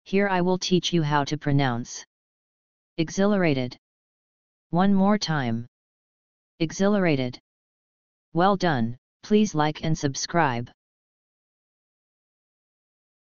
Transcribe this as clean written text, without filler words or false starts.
Here I will teach you how to pronounce exhilarated. One more time. Exhilarated. Well done, please like and subscribe.